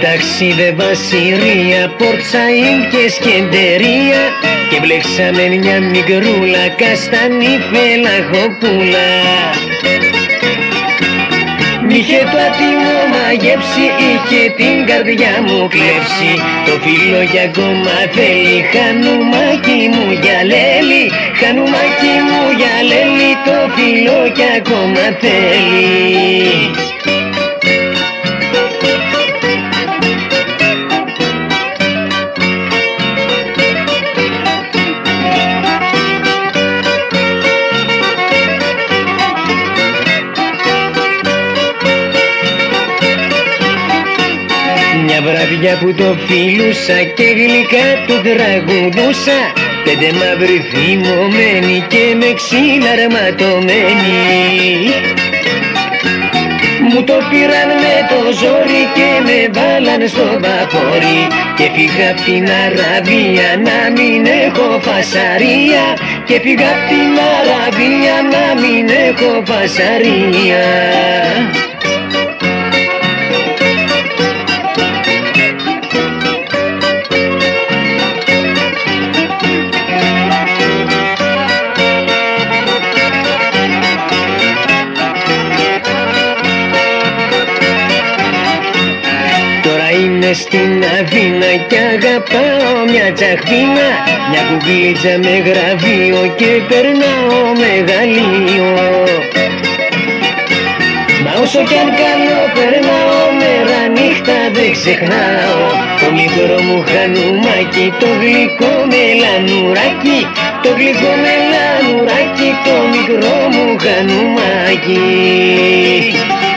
ταξίδευα Συρία, Πορτ-Σαΐντ και Σκεντερία και μπλέξαμε μια μικρούλα καστανή πελαγοπούλα. Μ' είχε το άτιμο μαγέψει, είχε την καρδιά μου κλέψει. Το φίλο για ακόμα θέλει, χανουμάκι μου για λέλη, χανουμάκι μου για λέλη, το φίλο κι ακόμα θέλει. Μια βραδιά που το φίλουσα και γλυκά το τραγουδούσα, πέντε μαύροι θυμωμένοι και με ξύλα αρματωμένοι μου το πήραν με το ζόρι και με βάλαν στο βαπόρι και φύγα απ' την Αραβία να μην έχω φασαρία, και φύγα απ' την Αραβία να μην έχω φασαρία. Είμαι στην Αθήνα κι αγαπάω μια τσαχπίνα, μια κουκλίτσα με γραφείο και περνάω μεγαλείο. Μα όσο κι αν καλό περνάω, μέρα νύχτα δεν ξεχνάω το μικρό μου χανουμάκι, το γλυκό μελανουράκι, το γλυκό μελανουράκι, το μικρό μου χανουμάκι.